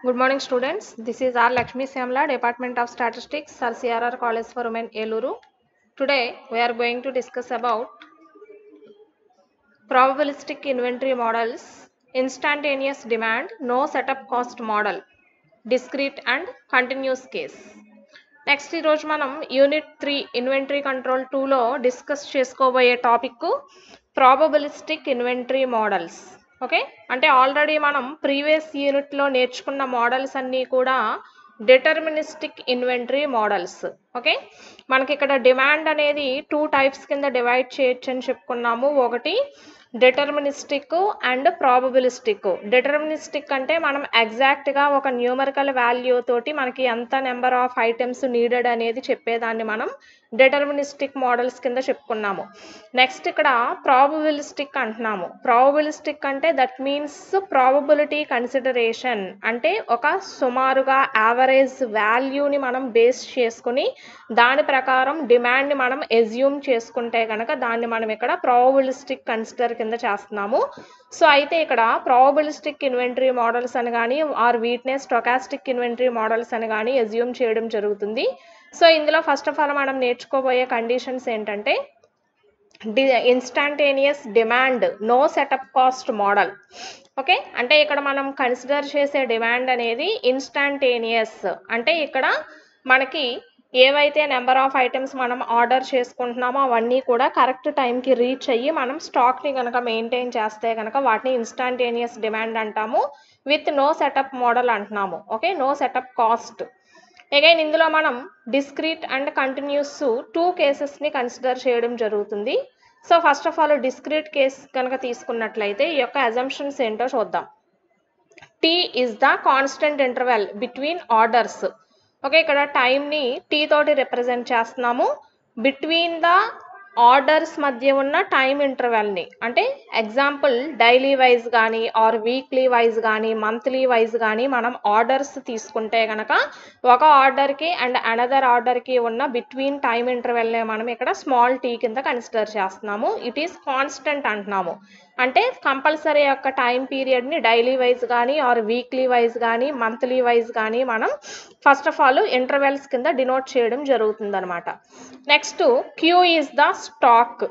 Good morning, students. This is R. Lakshmi Syamla, Department of Statistics, Sir CRR College for Women, Eluru. Today, we are going to discuss about probabilistic inventory models, instantaneous demand, no setup cost model, discrete and continuous case. Next ఈరోజు మనం unit 3 inventory control 2లో discuss చేసుకోబోయే topic probabilistic inventory models. Okay, అంటే already మనం previous యూనిట్లో నేర్చుకున్న models అన్నీ కూడా డిటర్మినిస్టిక్ ఇన్వెంటరీ మోడల్స్. ఓకే, మనకి ఇక్కడ డిమాండ్ అనేది 2 టైప్స్ కింద డివైడ్ చేయొచ్చు అని చెప్పుకున్నాము. ఒకటి డిటర్మినిస్టిక్ అండ్ ప్రాబబిలిస్టిక్. డిటర్మినిస్టిక్ అంటే మనం ఎగ్జాక్ట్గా ఒక న్యూమరికల్ వాల్యూ తోటి మనకి ఎంత నెంబర్ ఆఫ్ ఐటమ్స్ నీడెడ్ అనేది చెప్పేదాన్ని మనం డిటర్మినిస్టిక్ మోడల్స్ కింద చెప్పుకున్నాము. నెక్స్ట్ ఇక్కడ ప్రాబబిలిస్టిక్ అంటున్నాము. ప్రాబబిలిస్టిక్ అంటే దట్ మీన్స్ ప్రాబబిలిటీ కన్సిడరేషన్, అంటే ఒక సుమారుగా యావరేజ్ వాల్యూని మనం బేస్ చేసుకుని దాని ప్రకారం డిమాండ్ని మనం ఎజ్యూమ్ చేసుకుంటే కనుక దాన్ని మనం ఇక్కడ ప్రాబబిలిస్టిక్ కన్సిడర్ కింద చేస్తున్నాము. సో అయితే ఇక్కడ ప్రాబబిలిస్టిక్ ఇన్వెంటరీ మోడల్స్ అని కానీ ఆర్ వీటినే స్టొకాస్టిక్ ఇన్వెంటరీ మోడల్స్ అని కానీ ఎజ్యూమ్ చేయడం జరుగుతుంది. సో ఇందులో ఫస్ట్ ఆఫ్ ఆల్ మనం నేర్చుకోబోయే కండిషన్స్ ఏంటంటే instantaneous demand, no setup cost model. Okay, అంటే ఇక్కడ మనం కన్సిడర్ చేసే డిమాండ్ అనేది ఇన్స్టాంటేనియస్, అంటే ఇక్కడ మనకి ఏవైతే నెంబర్ ఆఫ్ ఐటమ్స్ మనం ఆర్డర్ చేసుకుంటున్నామో అవన్నీ కూడా కరెక్ట్ టైంకి రీచ్ అయ్యి మనం స్టాక్ని కనుక మెయింటైన్ చేస్తే కనుక వాటిని ఇన్స్టాంటేనియస్ డిమాండ్ అంటాము. విత్ నో సెటప్ మోడల్ అంటున్నాము. Okay, no setup cost. Again ఇందులో మనం డిస్క్రీట్ అండ్ కంటిన్యూస్ 2 కేసెస్ని కన్సిడర్ చేయడం జరుగుతుంది. So first of all discrete case కనుక తీసుకున్నట్లయితే ఈ యొక్క అజంప్షన్స్ ఏంటో చూద్దాం. T is the constant interval between orders. Okay, ఇక్కడ టైంని టీ తోటి రిప్రజెంట్ చేస్తున్నాము. బిట్వీన్ ద ఆర్డర్స్ మధ్య ఉన్న టైం ఇంటర్వెల్ని, అంటే ఎగ్జాంపుల్ డైలీ వైజ్ కానీ ఆర్ వీక్లీ వైజ్ కానీ మంత్లీ వైజ్ కానీ మనం ఆర్డర్స్ తీసుకుంటే కనుక ఒక ఆర్డర్కి అండ్ అనదర్ ఆర్డర్కి ఉన్న బిట్వీన్ టైం ఇంటర్వెల్నే మనం ఇక్కడ స్మాల్ టీ కింద కన్సిడర్ చేస్తున్నాము. ఇట్ ఈస్ కాన్స్టెంట్ అంటున్నాము. అంటే కంపల్సరీ యొక్క టైం పీరియడ్ని డైలీ వైజ్ కానీ ఆర్ వీక్లీ వైజ్ కానీ మంత్లీ వైజ్ కానీ మనం ఫస్ట్ ఆఫ్ ఆల్ ఇంటర్వెల్స్ కింద డినోట్ చేయడం జరుగుతుంది అనమాట. Next Q is the stock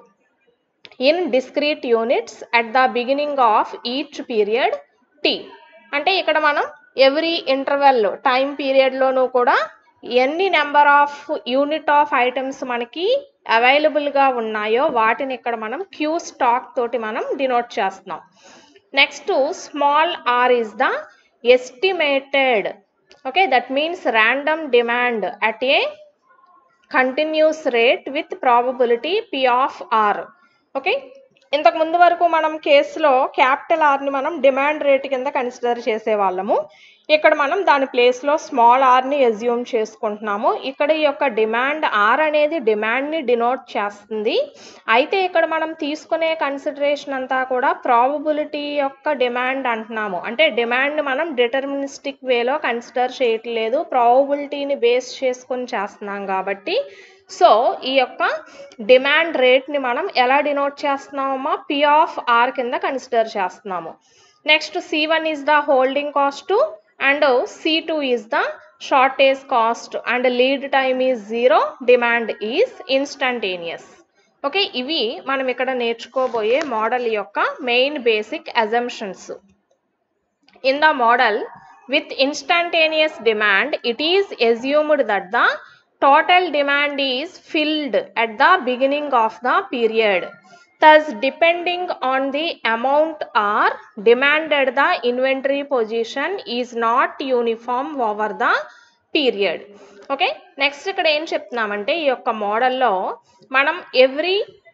in discrete units at the beginning of each period T. అంటే ఇక్కడ మనం ఎవ్రీ ఇంటర్వెల్ టైం పీరియడ్లోనూ కూడా ఎన్ని number of unit of items మనకి అవైలబుల్గా ఉన్నాయో వాటిని ఇక్కడ మనం క్యూ స్టాక్ తోటి మనం డినోట్ చేస్తున్నాం. Next small R is the estimated. Okay, that means random demand at a continuous rate with probability P of R. Okay, ఇంతకు ముందు వరకు మనం కేసులో క్యాపిటల్ ఆర్ని మనం డిమాండ్ రేట్ కింద కన్సిడర్ చేసేవాళ్ళము. ఇక్కడ మనం దాని ప్లేస్లో స్మాల్ ఆర్ని ఎజ్యూమ్ చేసుకుంటున్నాము. ఇక్కడ ఈ యొక్క డిమాండ్ ఆర్ అనేది డిమాండ్ని డినోట్ చేస్తుంది. అయితే ఇక్కడ మనం తీసుకునే కన్సిడరేషన్ అంతా కూడా ప్రాబబిలిటీ యొక్క డిమాండ్ అంటున్నాము. అంటే డిమాండ్ని మనం డిటర్మినిస్టిక్ వేలో కన్సిడర్ చేయట్లేదు, ప్రాబబిలిటీని బేస్ చేసుకొని చేస్తున్నాం కాబట్టి సో ఈ యొక్క డిమాండ్ రేట్ని మనం ఎలా డినోట్ చేస్తున్నామో పి ఆఫ్ ఆర్ కింద కన్సిడర్ చేస్తున్నాము. Next C1 is the holding cost and C2 is the shortage cost and lead time is 0, demand is instantaneous. Okay, ఇవి మనం ఇక్కడ నేర్చుకోబోయే మోడల్ యొక్క main basic assumptions. In the model with instantaneous demand it is assumed that the total demand is filled at the beginning of the period. Thus, depending on the amount or demanded, the inventory position is not uniform over the period. Okay, next ఇక్కడ ఏం చెప్తున్నామంటే ఈ యొక్క మోడల్లో మనం every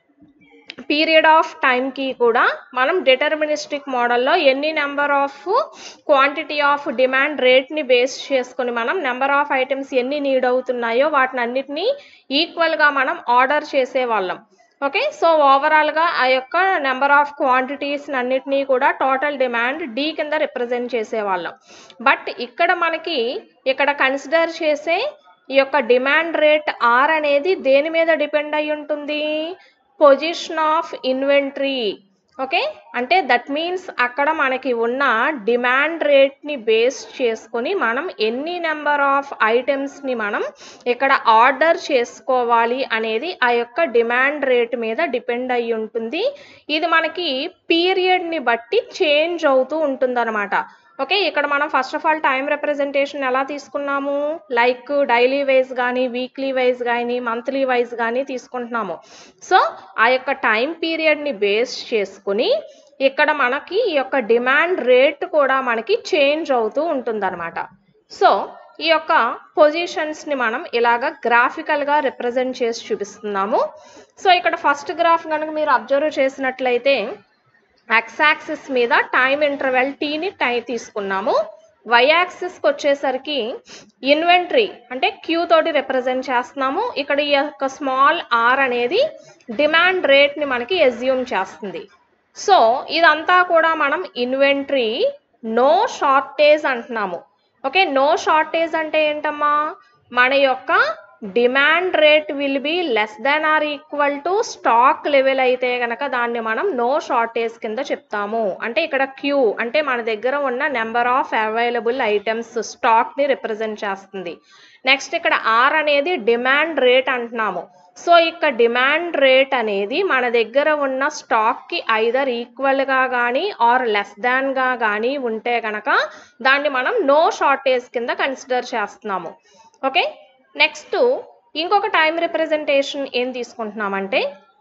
period of టైంకి కూడా మనం డిటర్మినిస్టిక్ మోడల్లో ఎన్ని number of quantity of demand రేట్ని బేస్ చేసుకుని మనం నెంబర్ ఆఫ్ ఐటమ్స్ ఎన్ని నీడ్ అవుతున్నాయో వాటిని అన్నిటినీ ఈక్వల్గా మనం ఆర్డర్ చేసేవాళ్ళం. ఓకే, సో ఓవరాల్గా ఆ యొక్క నెంబర్ ఆఫ్ క్వాంటిటీస్ అన్నిటినీ కూడా టోటల్ డిమాండ్ డి కింద రిప్రజెంట్ చేసేవాళ్ళం. బట్ ఇక్కడ మనకి ఇక్కడ కన్సిడర్ చేసే ఈ యొక్క డిమాండ్ రేట్ ఆర్ అనేది దేని మీద డిపెండ్ అయి ఉంటుంది? Position of inventory. ఓకే, అంటే దట్ మీన్స్ అక్కడ మనకి ఉన్న డిమాండ్ రేట్ని బేస్ చేసుకొని మనం ఎన్ని నెంబర్ ఆఫ్ ఐటమ్స్ని మనం ఇక్కడ ఆర్డర్ చేసుకోవాలి అనేది ఆ యొక్క డిమాండ్ రేట్ మీద డిపెండ్ అయి ఉంటుంది. ఇది మనకి పీరియడ్ని బట్టి చేంజ్ అవుతూ ఉంటుంది అనమాట. ఓకే, ఇక్కడ మనం first of all time representation ఎలా తీసుకున్నాము, లైక్ డైలీ వైజ్ కానీ వీక్లీ వైజ్ కానీ మంత్లీ వైజ్ కానీ తీసుకుంటున్నాము. సో ఆ యొక్క టైం పీరియడ్ని బేస్ చేసుకుని ఇక్కడ మనకి ఈ యొక్క డిమాండ్ రేట్ కూడా మనకి చేంజ్ అవుతూ ఉంటుందన్నమాట. సో ఈ యొక్క పొజిషన్స్ని మనం ఇలాగ గ్రాఫికల్గా రిప్రజెంట్ చేసి చూపిస్తున్నాము. సో ఇక్కడ ఫస్ట్ గ్రాఫ్ కనుక మీరు అబ్జర్వ్ చేసినట్లయితే ఎక్స్ యాక్సిస్ మీద టైం ఇంటర్వెల్ టీని తీసుకున్నాము. వై యాక్సిస్కి వచ్చేసరికి ఇన్వెంటరీ అంటే క్యూ తోటి రిప్రజెంట్ చేస్తున్నాము. ఇక్కడ ఈ యొక్క స్మాల్ ఆర్ అనేది డిమాండ్ రేట్ని మనకి ఎజ్యూమ్ చేస్తుంది. సో ఇదంతా కూడా మనం ఇన్వెంటరీ నో షార్టేజ్ అంటున్నాము. ఓకే, నో షార్టేజ్ అంటే ఏంటమ్మా, మన యొక్క demand rate will be less than or equal to stock level అయితే కనుక దాన్ని మనం నో షార్టేజ్ కింద చెప్తాము. అంటే ఇక్కడ క్యూ అంటే మన దగ్గర ఉన్న నెంబర్ ఆఫ్ అవైలబుల్ ఐటమ్స్ స్టాక్ని రిప్రజెంట్ చేస్తుంది. నెక్స్ట్ ఇక్కడ ఆర్ అనేది డిమాండ్ రేట్ అంటున్నాము. సో ఇక్కడ డిమాండ్ రేట్ అనేది మన దగ్గర ఉన్న స్టాక్కి ఐదర్ ఈక్వల్గా కానీ ఆర్ లెస్ దాన్గా కానీ ఉంటే కనుక దాన్ని మనం నో షార్టేజ్ కింద కన్సిడర్ చేస్తున్నాము. ఓకే, నెక్స్ట్ ఇంకొక టైం రిప్రజెంటేషన్ ఏం తీసుకుంటున్నామంటే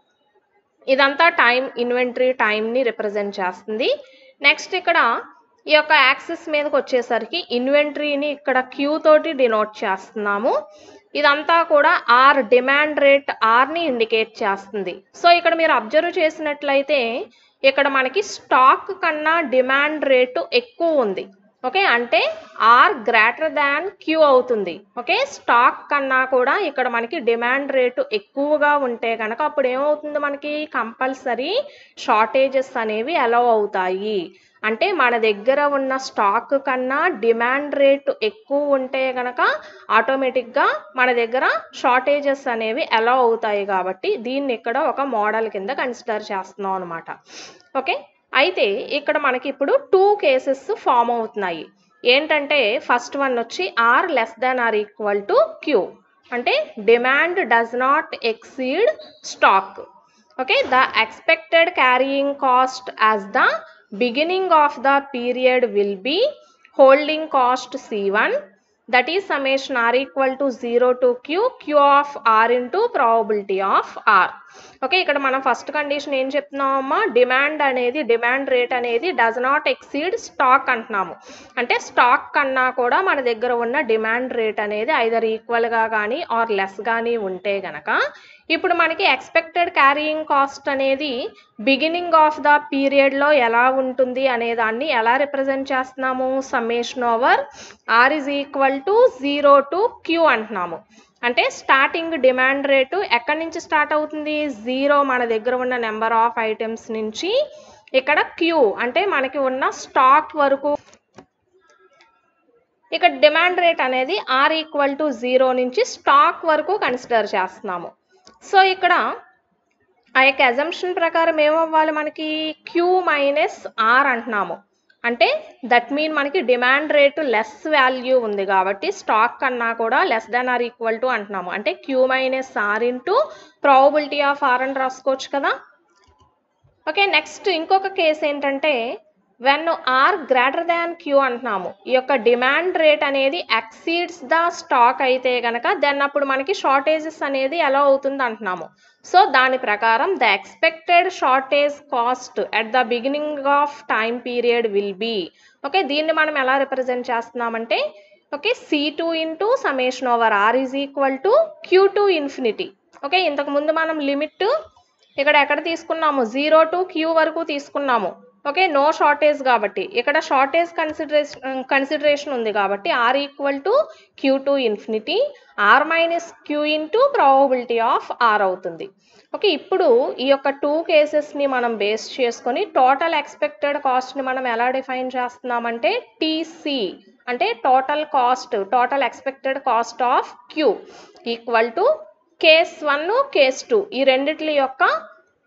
ఇదంతా టైం ఇన్వెంటరీ టైంని రిప్రజెంట్ చేస్తుంది. నెక్స్ట్ ఇక్కడ ఈ యొక్క యాక్సిస్ మీదకి వచ్చేసరికి ఇన్వెంటరీని ఇక్కడ క్యూ తోటి డినోట్ చేస్తున్నాము. ఇదంతా కూడా ఆర్ డిమాండ్ రేట్ ఆర్ని ఇండికేట్ చేస్తుంది. సో ఇక్కడ మీరు అబ్జర్వ్ చేసినట్లయితే ఇక్కడ మనకి స్టాక్ కన్నా డిమాండ్ రేటు ఎక్కువ ఉంది. ఓకే, అంటే ఆర్ గ్రేటర్ దాన్ క్యూ అవుతుంది. ఓకే, స్టాక్ కన్నా కూడా ఇక్కడ మనకి డిమాండ్ రేటు ఎక్కువగా ఉంటే కనుక అప్పుడు ఏమవుతుంది, మనకి కంపల్సరీ షార్టేజెస్ అనేవి అలౌ అవుతాయి. అంటే మన దగ్గర ఉన్న స్టాక్ కన్నా డిమాండ్ రేటు ఎక్కువ ఉంటే కనుక ఆటోమేటిక్గా మన దగ్గర షార్టేజెస్ అనేవి అలౌ అవుతాయి. కాబట్టి దీన్ని ఇక్కడ ఒక మోడల్ కింద కన్సిడర్ చేస్తున్నాం అనమాట. ఓకే, అయితే ఇక్కడ మనకి ఇప్పుడు 2 కేసెస్ ఫామ్ అవుతున్నాయి. ఏంటంటే ఫస్ట్ వన్ వచ్చి R less than or equal to Q అంటే demand does not exceed stock. Okay, the expected carrying cost as the beginning of the period will be holding cost C1 that is summation r equal to 0 to q of r into probability of r. Okay, ఇక్కడ మనం first condition ఏం చెప్తున్నామమ్మా, demand rate అనేది does not exceed stock అంటున్నాము. అంటే stock కన్నా కూడా మన దగ్గర ఉన్న డిమాండ్ రేట్ అనేది ఐదర్ ఈక్వల్గా కానీ ఆర్ లెస్ కానీ ఉంటే గనక ఇప్పుడు మనకి ఎక్స్పెక్టెడ్ క్యారీయింగ్ కాస్ట్ అనేది బిగినింగ్ ఆఫ్ ద పీరియడ్లో ఎలా ఉంటుంది అనే దాన్ని ఎలా రిప్రజెంట్ చేస్తున్నాము, summation over R is equal to 0 to q అంటున్నాము. అంటే స్టార్టింగ్ డిమాండ్ రేటు ఎక్కడి నుంచి స్టార్ట్ అవుతుంది, 0 మన దగ్గర ఉన్న నెంబర్ ఆఫ్ ఐటమ్స్ నుంచి ఇక్కడ క్యూ అంటే మనకి ఉన్న స్టాక్ వరకు ఇక్కడ డిమాండ్ రేట్ అనేది ఆర్ ఈక్వల్ టు 0 నుంచి స్టాక్ వరకు కన్సిడర్ చేస్తున్నాము. సో ఇక్కడ ఆ యొక్క అజంప్షన్ ప్రకారం ఏమవ్వాలి, మనకి క్యూ మైనస్ ఆర్ అంటున్నాము. అంటే దట్ మీన్ మనకి డిమాండ్ రేటు లెస్ వాల్యూ ఉంది కాబట్టి స్టాక్ కన్నా కూడా less than or equal to అంటున్నాము. అంటే Q minus R into probability of R అని రాసుకోవచ్చు కదా. ఓకే, నెక్స్ట్ ఇంకొక కేసు ఏంటంటే when R greater than Q అంటున్నాము. ఈ యొక్క డిమాండ్ రేట్ అనేది ఎక్సీడ్స్ ద స్టాక్ అయితే కనుక దెన్ అప్పుడు మనకి షార్టేజెస్ అనేది ఎలా అవుతుంది అంటున్నాము. సో దాని ప్రకారం the expected shortage cost at the beginning of time period will be. Okay, దీన్ని మనం ఎలా రిప్రజెంట్ చేస్తున్నామంటే okay C2 into summation over R is equal to Q2 infinity. Okay, ఇంతకుముందు మనం లిమిట్ ఇక్కడ ఎక్కడ తీసుకున్నాము, 0 to Q వరకు తీసుకున్నాము. ఓకే, నో షార్టేజ్ కాబట్టి ఇక్కడ షార్టేజ్ కన్సిడరేషన్ ఉంది కాబట్టి R equal to Q2 infinity R minus Q into probability of R అవుతుంది. ఓకే, ఇప్పుడు ఈ యొక్క 2 కేసెస్ని మనం బేస్ చేసుకొని టోటల్ ఎక్స్పెక్టెడ్ కాస్ట్ని మనం ఎలా డిఫైన్ చేస్తున్నామంటే టీసీ అంటే total expected cost of Q equal to case 1 case 2 ఈ రెండిటి యొక్క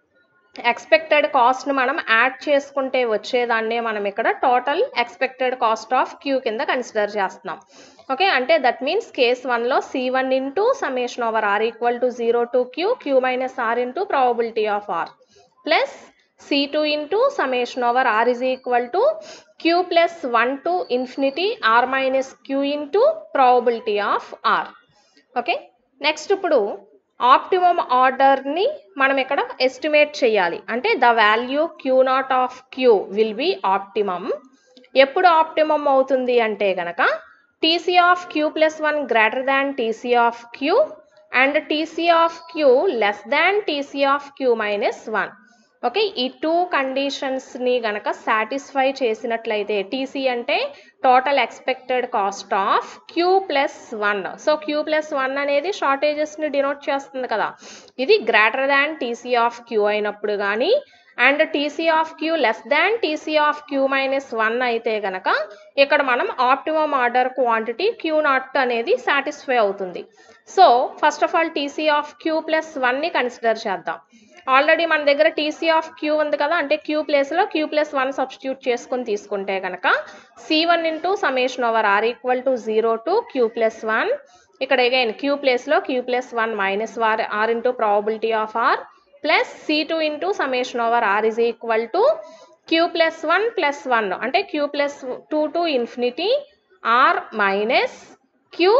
ఎక్స్పెక్టెడ్ కాస్ట్ని మనం యాడ్ చేసుకుంటే వచ్చేదాన్నే మనం ఇక్కడ total expected cost of Q కింద కన్సిడర్ చేస్తున్నాం. ఓకే, అంటే దట్ మీన్స్ కేస్ 1లో C1 into summation over R equal to 0 to Q minus R into probability of R plus C2 into summation over R is equal to Q plus 1 to infinity R minus Q into probability of R. Okay, next ఇప్పుడు optimum ఆర్డర్ని మనం ఇక్కడ estimate చేయాలి. అంటే the value Q0 of queue will be optimum. ఎప్పుడు optimum అవుతుంది అంటే కనుక TC of Q plus 1 greater than TC of Q and TC of Q less than TC of Q minus 1. Okay, ఈ టూ కండిషన్స్ని గనక satisfy చేసినట్లయితే TC అంటే total expected cost of Q plus 1. So Q plus 1 అనేది షార్టేజెస్ని denote చేస్తుంది కదా. ఇది greater than TC of Q అయినప్పుడు కానీ and TC of Q less than TC of Q minus 1 అయితే కనుక ఇక్కడ మనం ఆప్టిమమ్ ఆర్డర్ క్వాంటిటీ Q0 అనేది సాటిస్ఫై అవుతుంది. So first of all TC of Q plus 1ని కన్సిడర్ చేద్దాం. ఆల్రెడీ మన దగ్గర TC ఆఫ్ క్యూ ఉంది కదా, అంటే క్యూ ప్లేస్లో క్యూ ప్లస్ 1 సబ్స్టిట్యూట్ చేసుకొని తీసుకుంటే కనుక C1 into summation over R equal to 0 to Q plus 1. ఇక్కడ అగైన్ క్యూ ప్లేస్లో Q plus 1 minus R into probability of R plus C2 into summation over R is equal to Q plus 1 plus 1 అంటే Q plus 2 to infinity R minus Q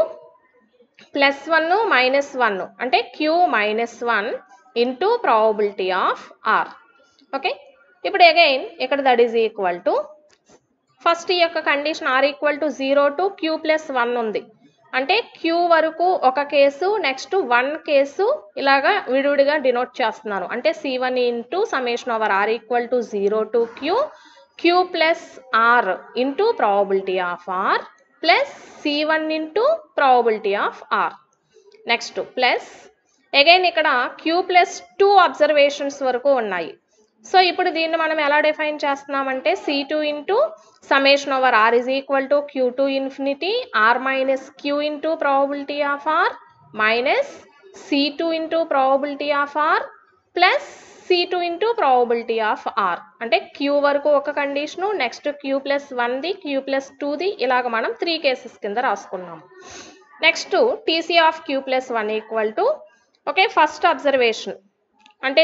plus 1 minus 1 అంటే Q minus 1 into probability of R. Okay, ఇప్పుడు again ఇక్కడ that is equal to first ఈ యొక్క condition R equal to 0 to Q plus 1 ఉంది. అంటే Q వరకు ఒక కేసు, నెక్స్ట్ 1 కేసు ఇలాగా విడివిడిగా డినోట్ చేస్తున్నాను. అంటే C1 into summation over R equal to 0 to Q plus R into probability of R plus C1 into probability of R. Next plus again ఇక్కడ Q plus 2 observations వరకు ఉన్నాయి. So ఇప్పుడు దీన్ని మనం ఎలా డిఫైన్ చేస్తున్నామంటే C2 into summation over R is equal to Q to infinity R minus Q into probability of R minus C2 into probability of R plus C2 into probability of R. అంటే Q వరకు ఒక condition, next Q plus 1ది Q plus 2ది ఇలాగ మనం 3 cases కింద రాసుకున్నాము. Next TC of Q plus 1 equal to okay first observation అంటే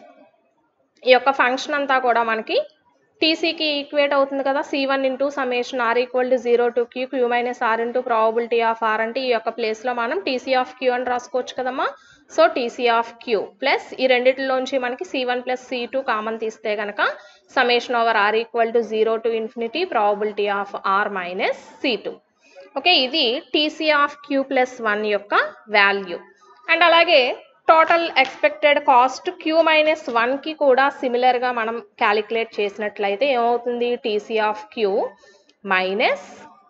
ఈ యొక్క ఫంక్షన్ అంతా కూడా మనకి TCకి ఈక్వేట్ అవుతుంది కదా. C1 into summation R equal to 0 to Q minus R into probability of R అంటే ఈ యొక్క ప్లేస్లో మనం TC ఆఫ్ క్యూ అని రాసుకోవచ్చు కదమ్మా. So TC of Q plus ఈ రెండిటిలోంచి మనకి C1 ప్లస్ C2 కామన్ తీస్తే కనుక summation over R equal to 0 to infinity probability of R minus C2. Okay, ఇది TC ఆఫ్ క్యూ ప్లస్ 1 యొక్క వాల్యూ. అండ్ అలాగే total expected cost Q minus 1కి కూడా సిమిలర్గా మనం క్యాలిక్యులేట్ చేసినట్లయితే ఏమవుతుంది TC of Q minus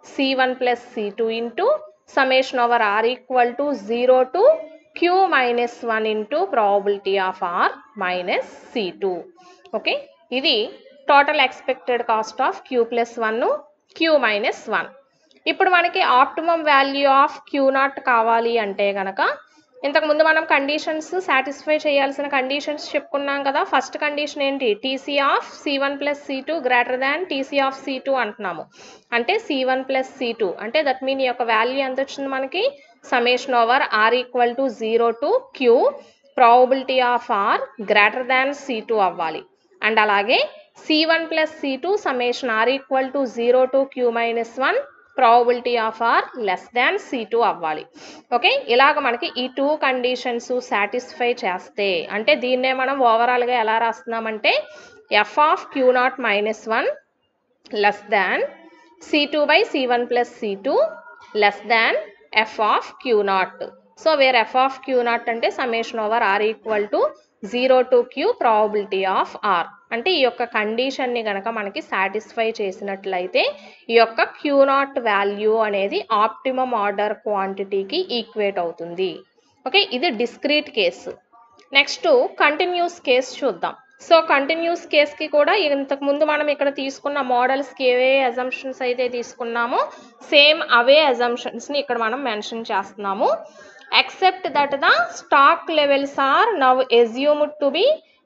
C1 plus C2 into summation over R equal to 0 to Q minus 1 into probability of R minus C2. Okay, ఇది total expected cost of Q plus 1 Q minus 1. ఇప్పుడు మనకి optimum value of Q0 కావాలి అంటే కనుక ఇంతకుముందు మనం conditions satisfy చేయాల్సిన conditions చెప్పుకున్నాం కదా. ఫస్ట్ కండిషన్ ఏంటి, TC of C1 plus C2 greater than TC of C2 అంటున్నాము. అంటే C1 ప్లస్ C2 అంటే దట్ మీన్ ఈ యొక్క వాల్యూ ఎంత వచ్చింది మనకి summation over R equal to 0 to Q probability of R greater than C2 అవ్వాలి. అండ్ అలాగే C1 plus C2 summation R equal to 0 to Q minus 1 probability of R less than C2 అవ్వాలి. Okay, ఇలాగ మనకి ఈ 2 conditions satisfy చేస్తే అంటే దీన్నే మనం ఓవరాల్గా ఎలా రాస్తున్నామంటే f of Q0 minus 1 less than C2 by C1 plus C2 less than f of Q0. So where f of Q0 అంటే summation over R equal to 0 to Q probability of R. అంటే ఈ యొక్క కండిషన్ని కనుక మనకి satisfy చేసినట్లయితే ఈ యొక్క Q0 value అనేది ఆప్టిమమ్ ఆర్డర్ క్వాంటిటీకి ఈక్వేట్ అవుతుంది. ఓకే, ఇది discrete case. Next continuous case చూద్దాం. సో కంటిన్యూస్ కేసుకి కూడా ఇంతకుముందు మనం ఇక్కడ తీసుకున్న మోడల్స్కి ఏవే అజంప్షన్స్ అయితే తీసుకున్నామో సేమ్ అవే అజంప్షన్స్ని ఇక్కడ మనం మెన్షన్ చేస్తున్నాము. Except that the stock levels are now assumed to be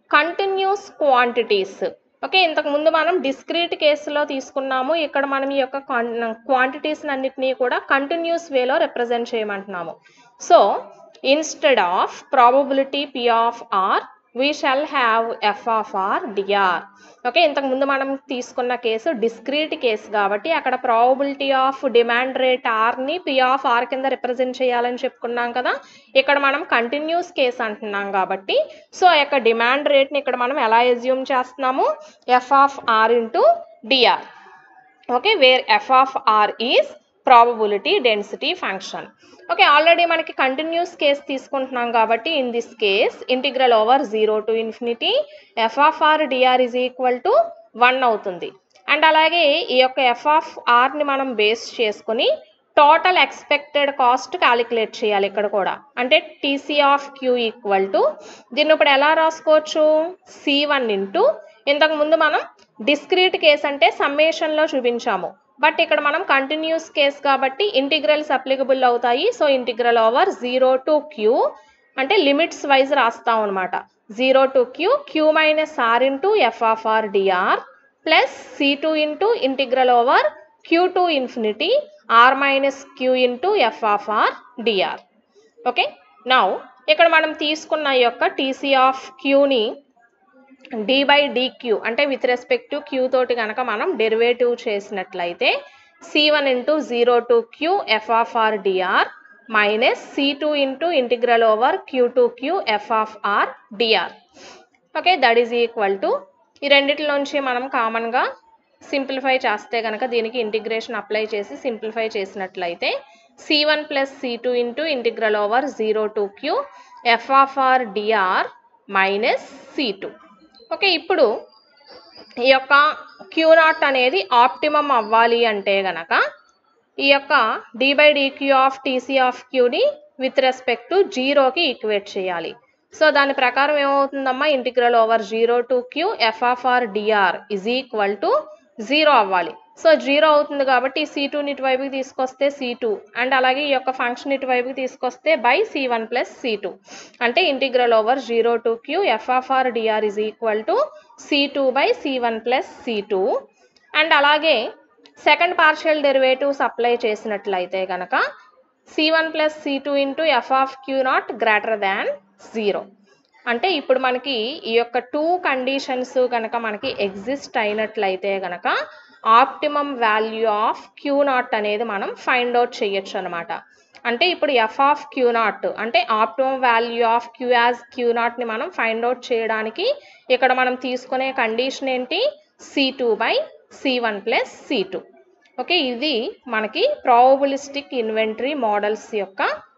continuous quantities. Okay, ఇంతకు ముందు మనం డిస్క్రీట్ కేసులో తీసుకున్నాము. ఇక్కడ మనం ఈ యొక్క క్వాంటిటీస్ అన్నిటినీ కూడా కంటిన్యూస్ వేలో రిప్రజెంట్ చేయమంటున్నాము. So instead of probability P of R we shall have F of R dr. Okay, ఇంతకు ముందు మనం తీసుకున్న కేసు డిస్క్రీట్ కేసు కాబట్టి అక్కడ ప్రాబబిలిటీ ఆఫ్ డిమాండ్ రేట్ ఆర్ని P of R కింద రిప్రజెంట్ చేయాలని చెప్పుకున్నాం కదా. ఇక్కడ మనం కంటిన్యూస్ కేసు అంటున్నాం కాబట్టి సో ఆ యొక్క డిమాండ్ రేట్ని ఇక్కడ మనం ఎలా అజ్యూమ్ చేస్తున్నాము, F of R into dr. Okay, where F of R is probability density function. Okay, already మనకి కంటిన్యూస్ కేస్ తీసుకుంటున్నాం కాబట్టి in this case integral over 0 to infinity F of R dr is equal to 1 అవుతుంది. And అలాగే ఈ యొక్క F of Rని మనం base చేసుకుని total expected cost calculate చేయాలి ఇక్కడ కూడా. అంటే TC of Q equal to దీన్ని ఇప్పుడు ఎలా రాసుకోవచ్చు, C1 ఇంటూ ఇంతకు ముందు మనం డిస్క్రీట్ కేస్ అంటే సమ్మేషన్లో చూపించాము. బట్ ఇక్కడ మనం కంటిన్యూస్ కేస్ కాబట్టి ఇంటిగ్రల్స్ అప్లికబుల్ అవుతాయి. So integral over 0 to Q అంటే లిమిట్స్ వైజ్ రాస్తాం అనమాట. 0 to Q Q minus R into F of R dr plus C2 into integral over Q to infinity R minus Q into F of R dr. Okay, now ఇక్కడ మనం తీసుకున్న ఈ యొక్క TC of Qని d by dq అంటే with respect to Q తోటి కనుక మనం డెరివేటివ్ చేసినట్లయితే C1 into 0 to Q F of R dr minus C2 into integral over Q to Q F of R dr. Okay, that is equal to ఈ రెండిటిలోంచి మనం కామన్గా simplify చేస్తే కనుక దీనికి ఇంటిగ్రేషన్ అప్లై చేసి సింప్లిఫై చేసినట్లయితే C1 plus C2 into integral over 0 to Q F of R dr minus C2. Okay, ఇప్పుడు ఈ యొక్క Q0 అనేది ఆప్టిమమ్ అవ్వాలి అంటే గనక ఈ యొక్క d by dq of TC of Qని విత్ రెస్పెక్ట్ టు 0కి ఈక్వేట్ చేయాలి. సో దాని ప్రకారం ఏమవుతుందమ్మా, integral over 0 to Q F of R dr is equal to 0 అవ్వాలి. సో 0 అవుతుంది కాబట్టి C2ని ఇటువైపుకి తీసుకొస్తే C2 అండ్ అలాగే ఈ యొక్క ఫంక్షన్ ఇటువైపుకి తీసుకొస్తే బై C1 ప్లస్ C2 అంటే integral over 0 to Q F of R dr is equal to C2 by C1 plus C2. And అలాగే సెకండ్ పార్షియల్ డెరివేటివ్స్ అప్లై చేసినట్లయితే కనుక C1 plus C2 into F of Q0 greater than 0. అంటే ఇప్పుడు మనకి ఈ యొక్క 2 conditions కనుక మనకి ఎగ్జిస్ట్ అయినట్లయితే కనుక ఆప్టిమమ్ వాల్యూ ఆఫ్ Q0 అనేది మనం ఫైండ్ అవుట్ చేయొచ్చు అనమాట. అంటే ఇప్పుడు F ఆఫ్ Q0 అంటే optimum value of Q as Q0ని మనం ఫైండ్ అవుట్ చేయడానికి ఇక్కడ మనం తీసుకునే కండిషన్ ఏంటి, C2 by C1 plus C2. Okay, ఇది మనకి ప్రాబబిలిస్టిక్ ఇన్వెంటరీ మోడల్స్ యొక్క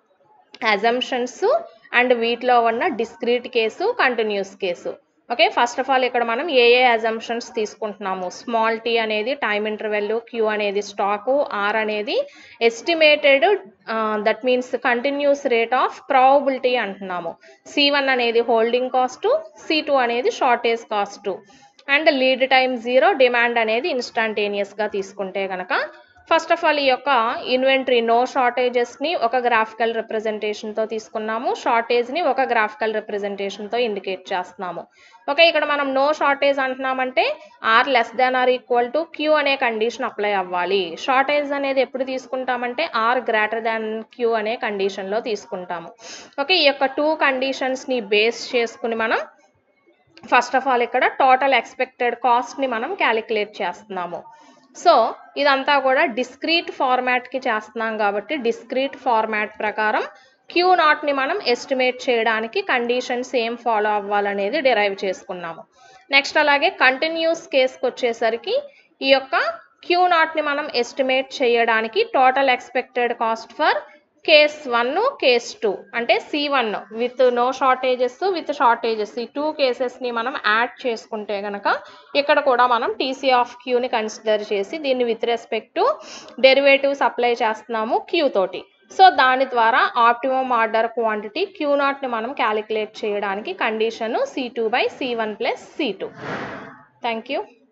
అజంప్షన్స్ అండ్ వీటిలో ఉన్న discrete case, continuous case. Okay, first of all ఇక్కడ మనం ఏ అజంప్షన్స్ తీసుకుంటున్నాము, స్మాల్ t అనేది టైమ్ ఇంటర్వెల్, Q అనేది స్టాకు, R అనేది estimated that means continuous rate of probability అంటున్నాము, C1 అనేది హోల్డింగ్ కాస్ట్, C2 అనేది shortage cost and lead time 0, demand అనేది ఇన్స్టంటేనియస్గా తీసుకుంటే కనుక ఫస్ట్ ఆఫ్ ఆల్ ఈ యొక్క ఇన్వెంటరీ నో షార్టేజెస్ని ఒక గ్రాఫికల్ రిప్రజెంటేషన్తో తీసుకున్నాము, షార్టేజ్ని ఒక గ్రాఫికల్ రిప్రజెంటేషన్తో ఇండికేట్ చేస్తున్నాము. ఓకే, ఇక్కడ మనం నో షార్టేజ్ అంటున్నామంటే R less than or equal to Q అనే కండిషన్ అప్లై అవ్వాలి. షార్టేజ్ అనేది ఎప్పుడు తీసుకుంటామంటే ఆర్ గ్రేటర్ దాన్ Q అనే కండిషన్లో తీసుకుంటాము. ఓకే, ఈ యొక్క 2 కండిషన్స్ని బేస్ చేసుకుని మనం ఫస్ట్ ఆఫ్ ఆల్ ఇక్కడ టోటల్ ఎక్స్పెక్టెడ్ కాస్ట్ని మనం క్యాలిక్యులేట్ చేస్తున్నాము. సో ఇదంతా కూడా డిస్క్రీట్ ఫార్మాట్కి చేస్తున్నాం కాబట్టి డిస్క్రీట్ ఫార్మాట్ ప్రకారం Q0ని మనం ఎస్టిమేట్ చేయడానికి కండిషన్స్ ఏం ఫాలో అవ్వాలనేది డిరైవ్ చేసుకున్నాము. నెక్స్ట్ అలాగే కంటిన్యూస్ కేస్కి వచ్చేసరికి ఈ యొక్క Q0ని మనం ఎస్టిమేట్ చేయడానికి total expected cost for case 1, case 2 అంటే C1 with no shortages, with shortages ఈ 2 కేసెస్ని మనం యాడ్ చేసుకుంటే కనుక ఇక్కడ కూడా మనం TC ఆఫ్ Qని కన్సిడర్ చేసి దీన్ని with respect to derivatives apply చేస్తున్నాము Q తోటి. సో దాని ద్వారా ఆప్టిమమ్ ఆర్డర్ క్వాంటిటీ Q0ని మనం క్యాలిక్యులేట్ చేయడానికి condition C2 by C1 plus C2. Thank you.